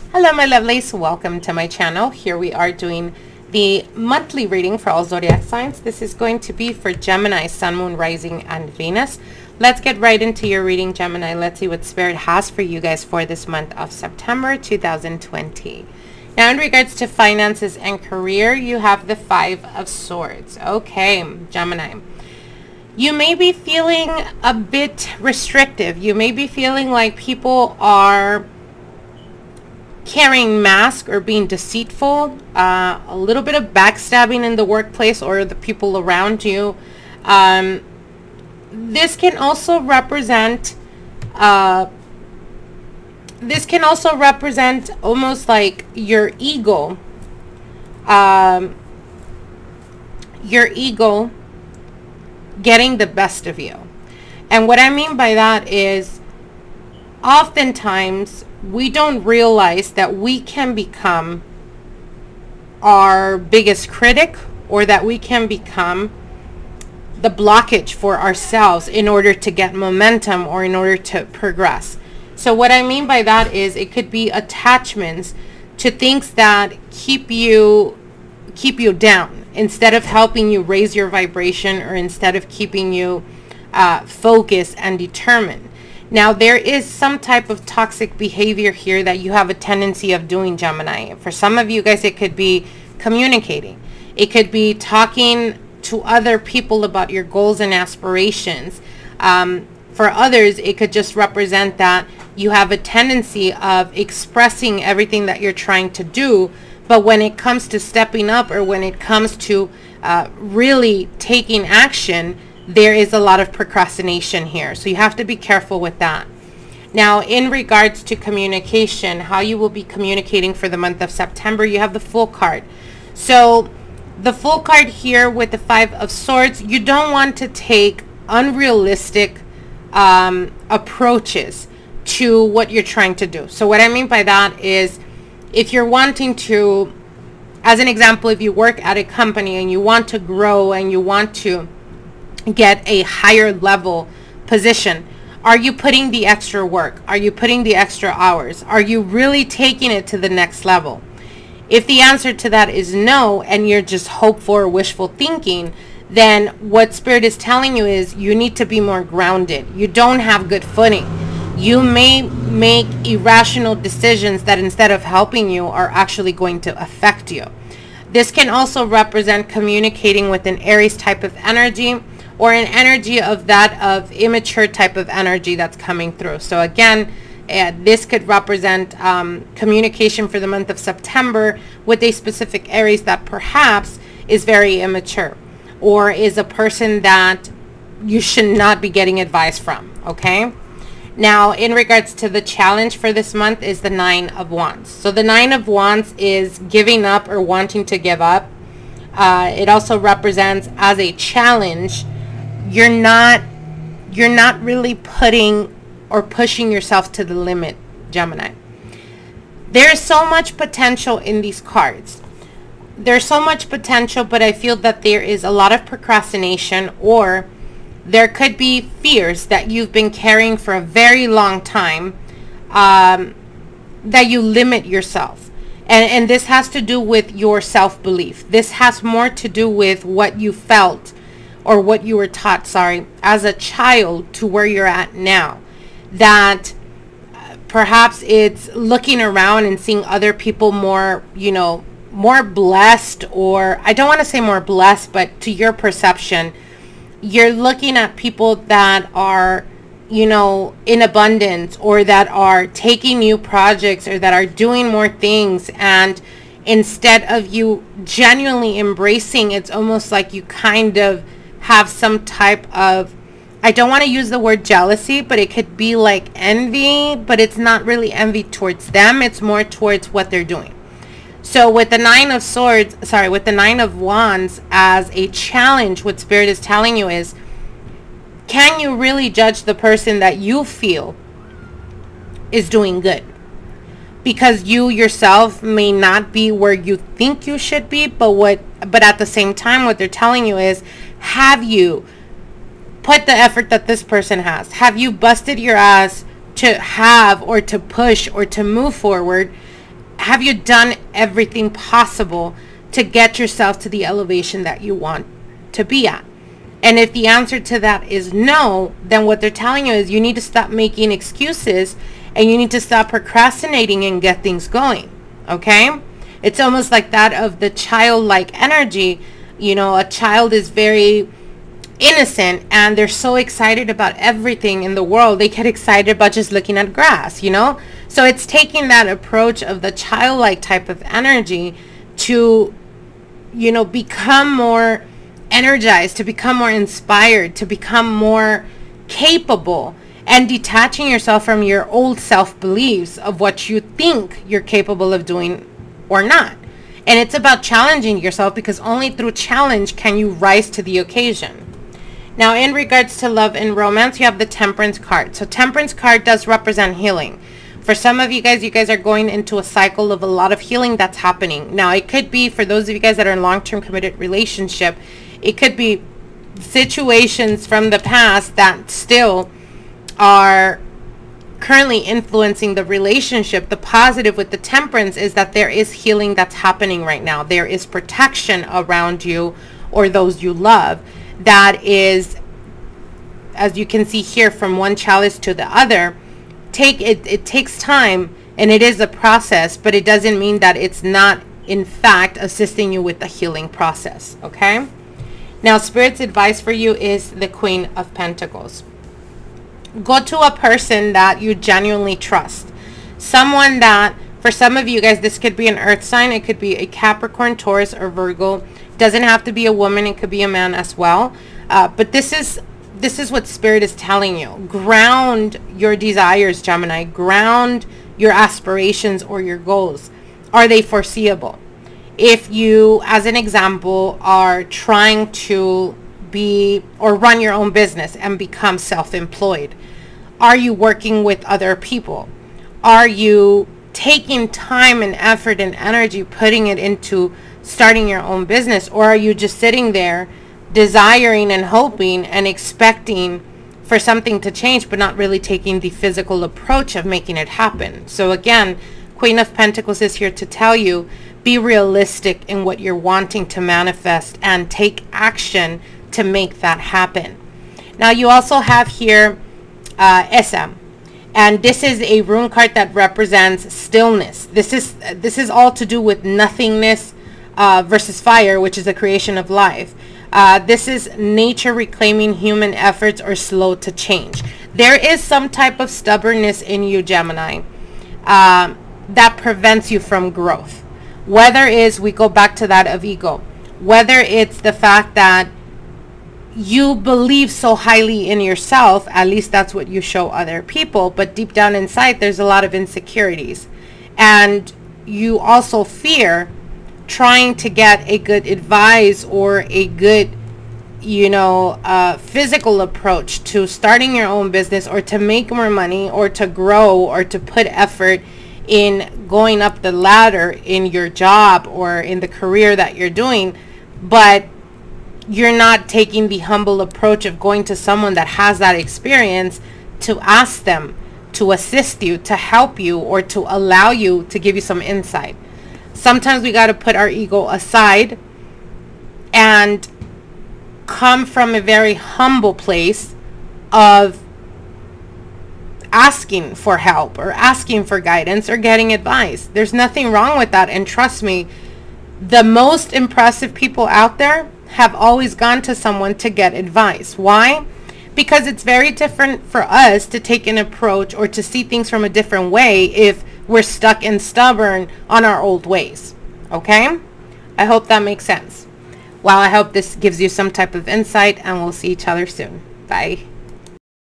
Hello my lovelies, welcome to my channel. Here we are doing the monthly reading for all zodiac signs. This is going to be for Gemini, Sun, Moon, Rising, and Venus. Let's get right into your reading, Gemini. Let's see what Spirit has for you guys for this month of September 2020. Now in regards to finances and career, you have the Five of Swords. Okay, Gemini. You may be feeling a bit restrictive. You may be feeling like people are carrying masks or being deceitful, a little bit of backstabbing in the workplace or the people around you. This can also represent almost like your ego getting the best of you. And what I mean by that is oftentimes we don't realize that we can become our biggest critic, or that we can become the blockage for ourselves in order to get momentum or in order to progress. So what I mean by that is it could be attachments to things that keep you down instead of helping you raise your vibration, or instead of keeping you focused and determined. Now, there is some type of toxic behavior here that you have a tendency of doing, Gemini. For some of you guys, it could be communicating. It could be talking to other people about your goals and aspirations. For others, it could just represent that you have a tendency of expressing everything that you're trying to do, but when it comes to stepping up, or when it comes to really taking action, there is a lot of procrastination here. So you have to be careful with that. Now, in regards to communication, how you will be communicating for the month of September, you have the Fool card. So the Fool card here with the Five of Swords, you don't want to take unrealistic approaches to what you're trying to do. So what I mean by that is, if you're wanting to, as an example, if you work at a company and you want to grow and you want to get a higher level position, are you putting the extra work? Are you putting the extra hours? Are you really taking it to the next level? If the answer to that is no, and you're just hopeful or wishful thinking, then what Spirit is telling you is you need to be more grounded. You don't have good footing. You may make irrational decisions that, instead of helping you, are actually going to affect you. This can also represent communicating with an Aries type of energy, or an energy of that of immature type of energy that's coming through. So again, this could represent communication for the month of September with a specific Aries that perhaps is very immature, or is a person that you should not be getting advice from, okay? Now, in regards to the challenge for this month is the Nine of Wands. So the Nine of Wands is giving up or wanting to give up. It also represents as a challenge. You're not really putting or pushing yourself to the limit, Gemini. There's so much potential in these cards. There's so much potential, but I feel that there is a lot of procrastination, or there could be fears that you've been carrying for a very long time, that you limit yourself. And this has to do with your self-belief. This has more to do with what you felt, or what you were taught, as a child to where you're at now. That perhaps it's looking around and seeing other people more, more blessed, or I don't want to say more blessed, but to your perception, you're looking at people that are, in abundance, or that are taking new projects, or that are doing more things, and instead of you genuinely embracing, it's almost like you kind of have some type of, I don't want to use the word jealousy, but it could be like envy, but it's not really envy towards them. It's more towards what they're doing. So with the Nine of Swords, with the Nine of Wands as a challenge, what Spirit is telling you is, can you really judge the person that you feel is doing good? Because you yourself may not be where you think you should be, but at the same time, what they're telling you is, have you put the effort that this person has? Have you busted your ass to have, or to push, or to move forward have you done everything possible to get yourself to the elevation that you want to be at? And if the answer to that is no, then what they're telling you is you need to stop making excuses and you need to stop procrastinating and get things going. Okay? It's almost like that of the childlike energy. You know, a child is very innocent and they're so excited about everything in the world. They get excited about just looking at grass, you know? So it's taking that approach of the childlike type of energy to, you know, become more energized, to become more inspired, to become more capable, and detaching yourself from your old self-beliefs of what you think you're capable of doing or not. And it's about challenging yourself, because only through challenge can you rise to the occasion. Now, in regards to love and romance, you have the Temperance card. So Temperance card does represent healing. For some of you guys are going into a cycle of a lot of healing that's happening. Now, it could be, for those of you guys that are in long-term committed relationship, it could be situations from the past that still are currently influencing the relationship. The positive with the Temperance is that there is healing that's happening right now. There is protection around you or those you love. That is, as you can see here, from one chalice to the other. It takes time, and it is a process, but it doesn't mean that it's not in fact assisting you with the healing process. Okay? Now, Spirit's advice for you is the Queen of Pentacles. Go to a person that you genuinely trust. Someone that, for some of you guys, this could be an earth sign. It could be a Capricorn, Taurus, or Virgo. Doesn't have to be a woman. It could be a man as well. But this is what Spirit is telling you. Ground your desires, Gemini. Ground your aspirations or your goals. Are they foreseeable? If you, as an example, are trying to be or run your own business and become self-employed, are you working with other people? Are you taking time and effort and energy, putting it into starting your own business? Or are you just sitting there desiring and hoping and expecting for something to change, but not really taking the physical approach of making it happen? So again, Queen of Pentacles is here to tell you, be realistic in what you're wanting to manifest and take action to make that happen. Now, you also have here SM, and this is a rune card that represents stillness. This is all to do with nothingness versus fire, which is the creation of life. This is nature reclaiming human efforts or slow to change. There is some type of stubbornness in you, Gemini, that prevents you from growth. Whether it's, we go back to that of ego, whether it's the fact that you believe so highly in yourself, at least that's what you show other people, but deep down inside there's a lot of insecurities, and you also fear trying to get a good advice or a good, you know, physical approach to starting your own business, or to make more money, or to grow, or to put effort in going up the ladder in your job or in the career that you're doing, but you're not taking the humble approach of going to someone that has that experience to ask them to assist you, to help you, or to allow you, to give you some insight. Sometimes we got to put our ego aside and come from a very humble place of asking for help or asking for guidance or getting advice. There's nothing wrong with that. And trust me, the most impressive people out there have always gone to someone to get advice. Why? Because it's very different for us to take an approach or to see things from a different way if we're stuck and stubborn on our old ways. Okay? I hope that makes sense. Well, I hope this gives you some type of insight, and we'll see each other soon. Bye.